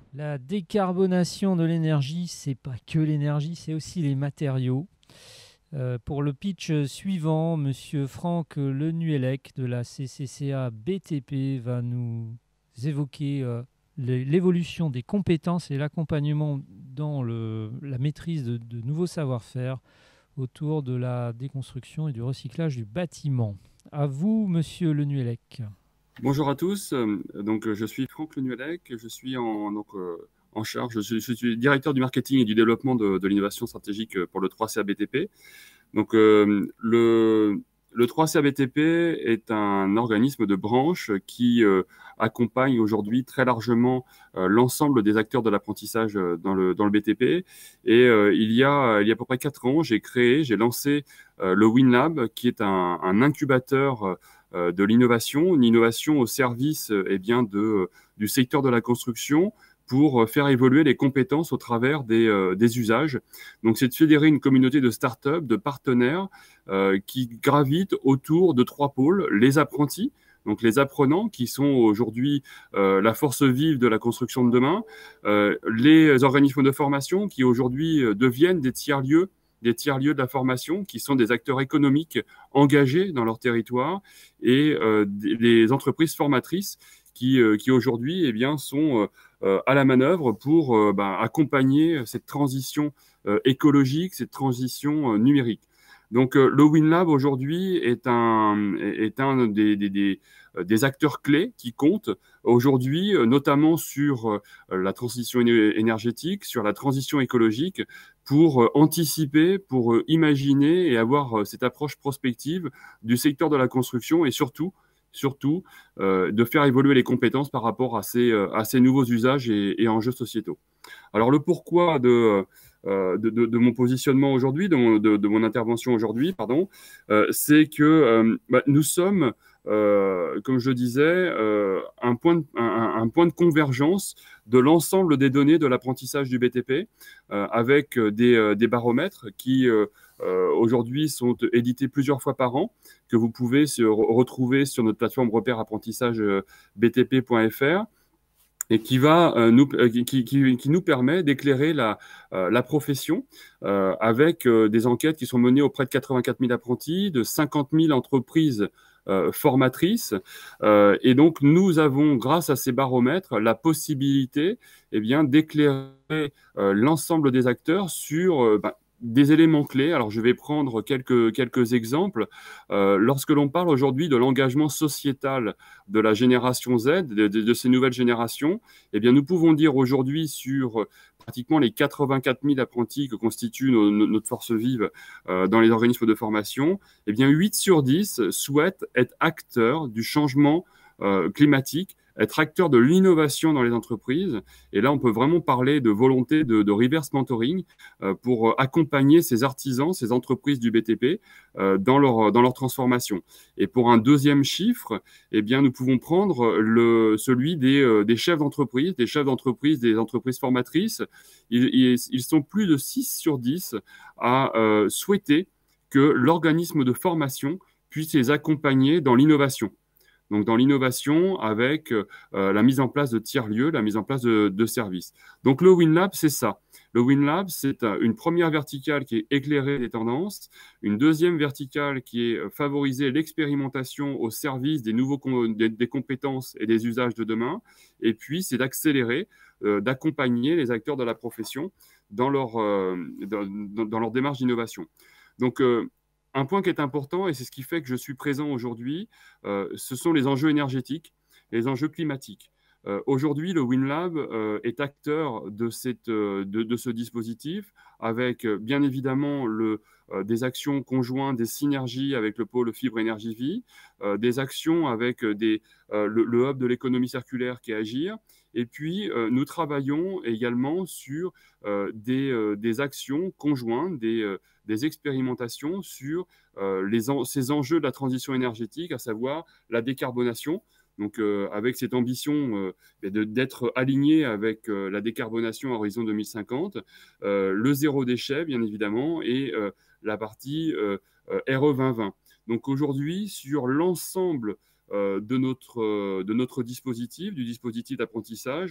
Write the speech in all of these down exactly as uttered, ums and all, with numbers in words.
La décarbonation de l'énergie, c'est pas que l'énergie, c'est aussi les matériaux. Euh, pour le pitch suivant, Monsieur Franck Lenuellec de la C C C A B T P va nous évoquer euh, l'é- l'évolution des compétences et l'accompagnement dans le- la maîtrise de, de nouveaux savoir-faire autour de la déconstruction et du recyclage du bâtiment. À vous, Monsieur Lenuellec. Bonjour à tous. Euh, Donc, euh, je suis Franck Lenuellec. Je suis en, donc, euh, en charge. Je suis, je suis directeur du marketing et du développement de, de l'innovation stratégique euh, pour le trois C A B T P. Donc, euh, le, le trois C A B T P est un organisme de branche qui euh, accompagne aujourd'hui très largement euh, l'ensemble des acteurs de l'apprentissage euh, dans le, dans le B T P. Et euh, il y a, il y a à peu près quatre ans, j'ai créé, j'ai lancé euh, le WinLab, qui est un, un incubateur euh, de l'innovation, une innovation au service euh, eh bien, de, du secteur de la construction pour faire évoluer les compétences au travers des, euh, des usages. Donc, c'est de fédérer une communauté de start-up, de partenaires euh, qui gravitent autour de trois pôles: les apprentis, donc les apprenants qui sont aujourd'hui euh, la force vive de la construction de demain, euh, les organismes de formation qui aujourd'hui euh, deviennent des tiers-lieux des tiers-lieux de la formation, qui sont des acteurs économiques engagés dans leur territoire, et euh, les entreprises formatrices qui, euh, qui aujourd'hui eh bien, sont euh, à la manœuvre pour euh, ben, accompagner cette transition euh, écologique, cette transition euh, numérique. Donc euh, le WinLab aujourd'hui est un, est un des, des, des, euh, des acteurs clés qui comptent aujourd'hui, euh, notamment sur euh, la transition énergétique, sur la transition écologique, pour euh, anticiper, pour euh, imaginer et avoir euh, cette approche prospective du secteur de la construction, et surtout, surtout euh, de faire évoluer les compétences par rapport à ces, euh, à ces nouveaux usages et, et enjeux sociétaux. Alors le pourquoi de, euh, de, de, de mon positionnement aujourd'hui, de, mon- de, de mon intervention aujourd'hui, pardon, euh, c'est que euh, bah, nous sommes, euh, comme je disais, euh, un, point de, un, un point de convergence de l'ensemble des données de l'apprentissage du B T P, euh, avec des, euh, des baromètres qui euh, euh, aujourd'hui sont édités plusieurs fois par an, que vous pouvez se re- retrouver sur notre plateforme repère apprentissage euh, b t p point f r, et qui va euh, nous euh, qui, qui, qui nous permet d'éclairer la, euh, la profession euh, avec euh, des enquêtes qui sont menées auprès de quatre-vingt-quatre mille apprentis, de cinquante mille entreprises euh, formatrices. Euh, et donc, nous avons, grâce à ces baromètres, la possibilité eh bien, d'éclairer euh, l'ensemble des acteurs sur euh, ben, des éléments clés. Alors, je vais prendre quelques, quelques exemples. Euh, lorsque l'on parle aujourd'hui de l'engagement sociétal de la génération Z, de, de, de ces nouvelles générations, eh bien, nous pouvons dire aujourd'hui sur pratiquement les quatre-vingt-quatre mille apprentis que constitue nos, nos, notre force vive euh, dans les organismes de formation, eh bien, huit sur dix souhaitent être acteurs du changement euh, climatique, être acteurs de l'innovation dans les entreprises. Et là, on peut vraiment parler de volonté de, de reverse mentoring euh, pour accompagner ces artisans, ces entreprises du B T P euh, dans, leur, dans leur transformation. Et pour un deuxième chiffre, eh bien, nous pouvons prendre le, celui des, euh, des chefs d'entreprise, des chefs d'entreprise, des entreprises formatrices. Ils, ils, ils sont plus de six sur dix à euh, souhaiter que l'organisme de formation puisse les accompagner dans l'innovation. Donc, dans l'innovation avec euh, la mise en place de tiers-lieux, la mise en place de, de services. Donc, le WinLab, c'est ça. Le WinLab, c'est une première verticale qui est éclairer des tendances, une deuxième verticale qui est favoriser l'expérimentation au service des nouveaux des, des compétences et des usages de demain. Et puis, c'est d'accélérer, euh, d'accompagner les acteurs de la profession dans leur, euh, dans, dans leur démarche d'innovation. Donc, euh, un point qui est important, et c'est ce qui fait que je suis présent aujourd'hui, euh, ce sont les enjeux énergétiques, les enjeux climatiques. Euh, aujourd'hui, le WinLab euh, est acteur de, cette, euh, de, de, ce dispositif, avec euh, bien évidemment le, euh, des actions conjointes, des synergies avec le pôle Fibre Énergie Vie, euh, des actions avec des, euh, le, le hub de l'économie circulaire qui est Agir. Et puis, euh, nous travaillons également sur euh, des, euh, des actions conjointes, des, euh, des expérimentations sur euh, les en, ces enjeux de la transition énergétique, à savoir la décarbonation. Donc, euh, avec cette ambition euh, d'être aligné avec euh, la décarbonation à horizon deux mille cinquante, euh, le zéro déchet, bien évidemment, et euh, la partie euh, R E vingt vingt. Donc, aujourd'hui, sur l'ensemble euh, de, notre, euh, de notre dispositif, du dispositif d'apprentissage,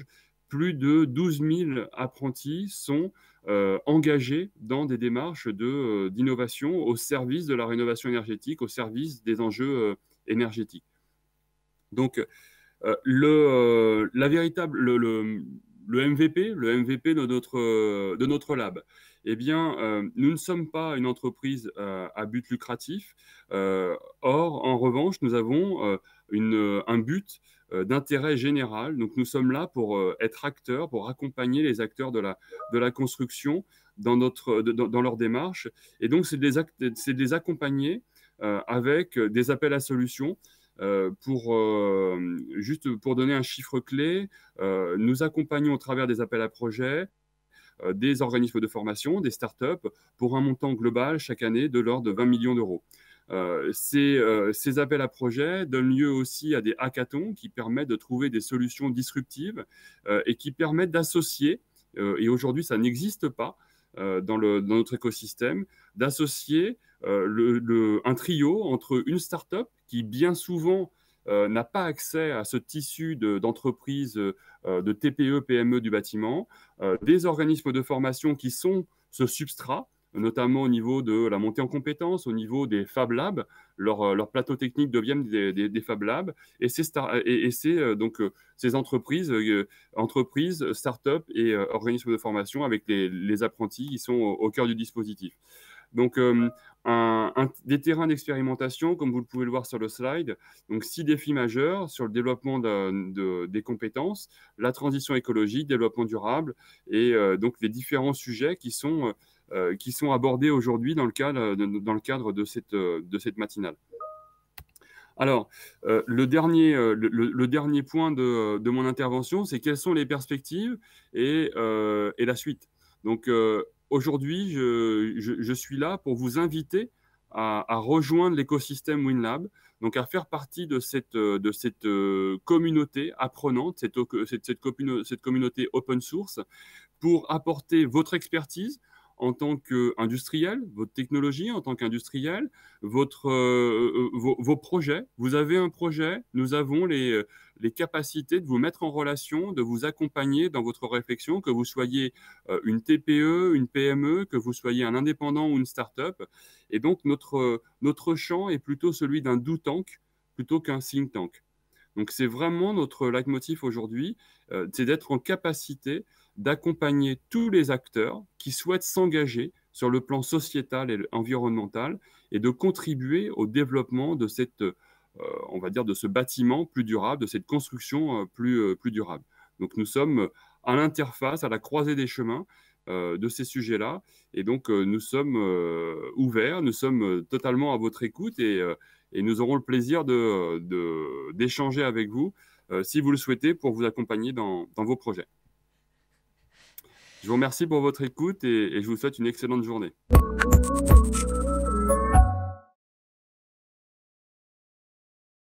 plus de douze mille apprentis sont euh, engagés dans des démarches de, d'innovation au service de la rénovation énergétique, au service des enjeux euh, énergétiques. Donc, euh, le, euh, la véritable, le, le, le M V P, le M V P de notre, euh, de notre lab, eh bien, euh, nous ne sommes pas une entreprise euh, à but lucratif. Euh, or, en revanche, nous avons euh, une, un but euh, d'intérêt général. Donc, nous sommes là pour euh, être acteurs, pour accompagner les acteurs de la, de la construction dans, notre, de, dans, dans leur démarche. Et donc, c'est de les, c'est de les accompagner euh, avec des appels à solutions. Euh, pour, euh, juste pour donner un chiffre clé, euh, nous accompagnons au travers des appels à projets euh, des organismes de formation, des startups, pour un montant global chaque année de l'ordre de vingt millions d'euros. Euh, ces, euh, ces appels à projets donnent lieu aussi à des hackathons qui permettent de trouver des solutions disruptives euh, et qui permettent d'associer, euh, et aujourd'hui ça n'existe pas euh, dans, le, dans notre écosystème, d'associer euh, le, le, un trio entre une startup qui bien souvent euh, n'a pas accès à ce tissu de, d'entreprises, euh, de T P E, P M E du bâtiment, euh, des organismes de formation qui sont ce substrat, notamment au niveau de la montée en compétences, au niveau des Fab Labs. Leur, leur plateau technique deviennent des, des, des Fab Labs. Et c'est, star- et, et c'est euh, donc euh, ces entreprises, euh, entreprises, start-up et euh, organismes de formation avec les, les apprentis qui sont au, au cœur du dispositif. Donc, euh, un, un, des terrains d'expérimentation, comme vous le pouvez le voir sur le slide, donc six défis majeurs sur le développement de, de, des compétences, la transition écologique, développement durable, et euh, donc les différents sujets qui sont, euh, qui sont abordés aujourd'hui dans le cadre de, dans le cadre de cette, de cette matinale. Alors, euh, le, dernier, euh, le, le dernier point de, de mon intervention, c'est quelles sont les perspectives et, euh, et la suite. Donc, euh, aujourd'hui, je, je, je suis là pour vous inviter à, à rejoindre l'écosystème WinLab, donc à faire partie de cette, de cette communauté apprenante, cette, cette, cette, cette communauté open source, pour apporter votre expertise en tant qu'industriel, votre technologie en tant qu'industriel, votre, euh, vos, vos projets. Vous avez un projet, nous avons les, les capacités de vous mettre en relation, de vous accompagner dans votre réflexion, que vous soyez euh, une T P E, une P M E, que vous soyez un indépendant ou une start-up. Et donc, notre, notre champ est plutôt celui d'un do tank plutôt qu'un think tank. Donc, c'est vraiment notre leitmotiv aujourd'hui, euh, c'est d'être en capacité d'accompagner tous les acteurs qui souhaitent s'engager sur le plan sociétal et environnemental et de contribuer au développement de cette, euh, on va dire, de ce bâtiment plus durable, de cette construction euh, plus, euh, plus durable. Donc, nous sommes à l'interface, à la croisée des chemins euh, de ces sujets-là. Et donc, euh, nous sommes euh, ouverts, nous sommes euh, totalement à votre écoute et, euh, et nous aurons le plaisir de, de, d'échanger avec vous, euh, si vous le souhaitez, pour vous accompagner dans, dans vos projets. Je vous remercie pour votre écoute et, et je vous souhaite une excellente journée.